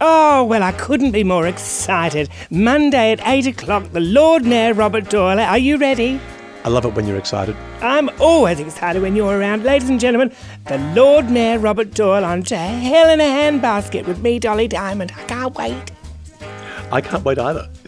Oh, well, I couldn't be more excited. Monday at 8 o'clock, the Lord Mayor Robert Doyle. Are you ready? I love it when you're excited. I'm always excited when you're around. Ladies and gentlemen, the Lord Mayor Robert Doyle on to Hell In A Handbasket with me, Dolly Diamond. I can't wait. I can't wait either.